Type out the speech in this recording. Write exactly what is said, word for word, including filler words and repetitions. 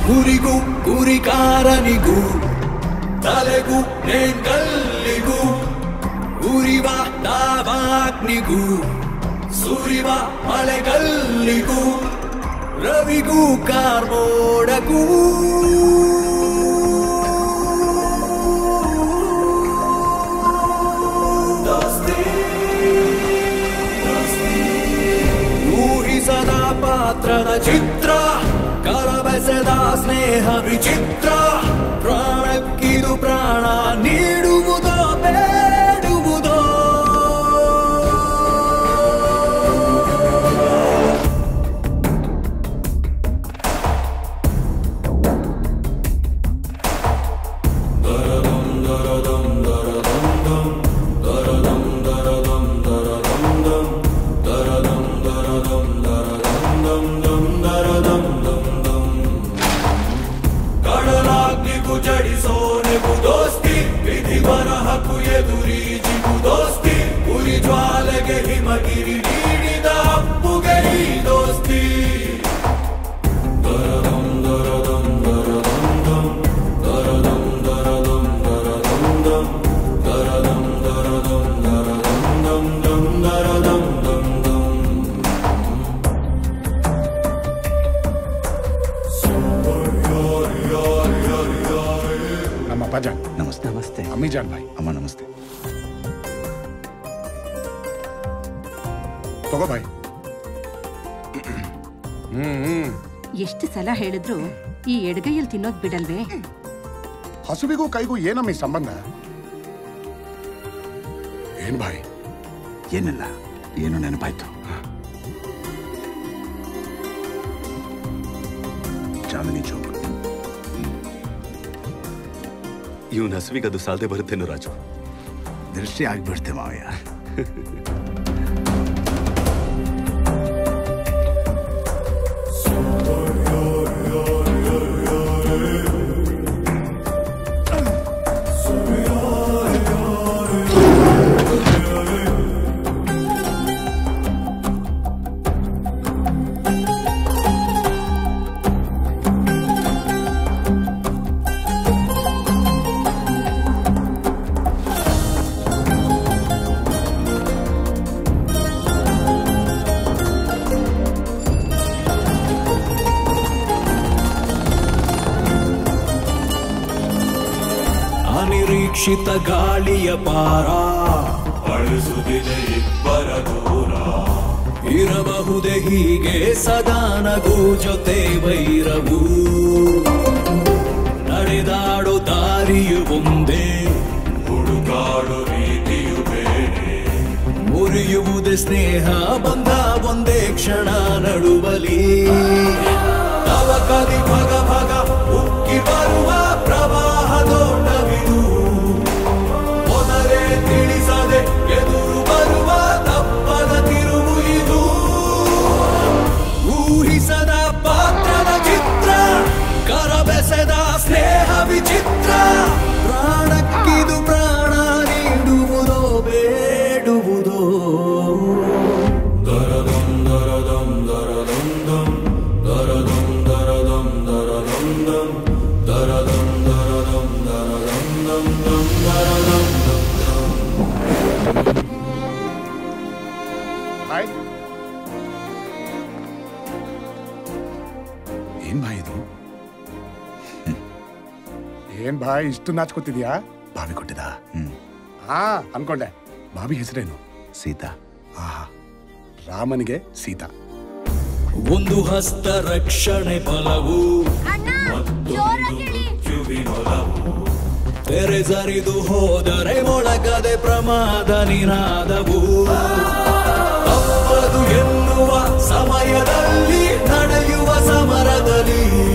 ಗುರಿಗೂ ಗುರಿಕಾರನಿಗೂ ತಲೆಗೂ ನೇಂಗಲ್ಲಿಗೂ ಉರಿವ ದಾವಾಗ್ನಿಗೂ ಸುರಿವ ಮಳೆಗಲ್ಲಿಗೂ ರವಿಗೂ ಕಾರ್ಮೋಡಗೂ ಊಹಿಸದ ಪಾತ್ರದ ಚಿತ್ರ ಕರಬೆಸೆದ ಸ್ನೇಹ ವಿಚಿತ್ರ ಪ್ರಾಣಕ್ಕಿದು ಪ್ರಾಣ ನೀಡುವುದೋ ಬೇಡುವುದೋ ಜಡಿಸೋನೆಗೂ ದೋಸ್ತಿ ವಿಧಿ ಬರಹಕು ಎದುರೀಜಿಗೂ ದೋಸ್ತಿ ಉರಿ ಜ್ವಾಲೆಗೆ ಹಿಮಗಿರಿ ನೀಡಿದ ಅಪ್ಪುಗೆ ಈ ದೋಸ್ತಿ ದರದಂ ದರದಂ ದರದಂ ದರದಂ ದರದಂ ದರದಂ ದರದಂ ದರದಂ ದರದಂ ದರದಂ जान नमस्ते नमस्ते अम्मी जान भाई अम्मा नमस्ते तगो भाई हम्म ಎಷ್ಟು ಸಲ ಹೇಳಿದ್ರು ಈ ಎಡಗೈಯಲ್ಲಿ ತಿನ್ನೋದು ಬಿಡಲ್ವೇ? ಹಸುವಿಗೂ ಕೈಗೂ ಏನಮ್ಮ ಈ ಸಂಬಂಧ? ಏನ್ ಭಾಯ್? ಏನಿಲ್ಲ, ಏನು ನೆನಪಾಯ್ತು. ಚಾಂದಿನಿ ಚೌಕ್. ಇವನ್ ಹಸುವಿಗೆ ಅದು ಸಾಲದೆ ಬರುತ್ತೇನೋ ರಾಜು. ದೃಷ್ಟಿ ಆಗ್ಬಿಡ್ತೆ ಮಾವಯ್ಯ. ಅನಿರೀಕ್ಷಿತ ಗಾಳಿಯ ಪಾರ ಅಳಿಸುತ್ತಿದೆ ಇಬ್ಬರ ದೂರ ಇರಬಹುದೇ ಹೀಗೆ ಸದಾ ನಗು ಜೊತೆ ವೈರವು ನಡೆದಾಡೋ ದಾರಿಯು ಒಂದೇ ಹುಡುಕಾಡೋ ರೀತಿಯು ಬೇರೆ ಮುರಿಯುವುದೇ ಸ್ನೇಹ ಬಂದ ಒಂದೇ ಕ್ಷಣ ನಡುವಲಿ ತವಕದಿ ಭಗ ಭಗ ಉಕ್ಕಿ ಬರುವ ಪ್ರವಾಹದೋಟವಿದು ಮೊದಲೇ ತಿಳಿಸದೆ ಎದುರು ಬರುವ ತಪ್ಪದ ತಿರುವು ಇದು ಊಹಿಸದ ಪಾತ್ರದ ಚಿತ್ರ ಕರಬೆಸೆದ ಸ್ನೇಹ ವಿಚಿತ್ರ ಪ್ರಾಣಕ್ಕಿದು ಪ್ರಾಣ ನೀಡುವುದೋ ಬೇಡುವುದೋ ದರದಂ ದರದಂ ದರದಂ ದರದಂ ದರದಂ ದರದಂ ದರದಂ ದರದಂ ದರದಂ ದರದಂ ಭಾಯ್ ಏನ್ ಭಾಯ್ ಇದು? ಏನ್ ಭಾಯ್ ಇಷ್ಟು ನಾಚ್ಕೋತಿದ್ಯಾ? ಬಾವಿ ಕೊಟ್ಟಿದ? ಹ್ಮ್ ಹಾ ಅನ್ಕೊಂಡೆ. ಬಾವಿ ಹೆಸರೇನು? ಸೀತಾ. ಆಹಾ, ರಾಮನಿಗೆ ಸೀತಾ. ಒಂದು ಹಸ್ತ ರಕ್ಷಣೆ ಫಲವು ತೆರೆಸರಿದು ಹೋದರೆ ಮೊಳಗದೆ ಪ್ರಮಾದ ನಿನಾದವು ತಪ್ಪದು ಎನ್ನುವ ಸಮಯದಲ್ಲಿ ನಡೆಯುವ ಸಮರದಲ್ಲಿ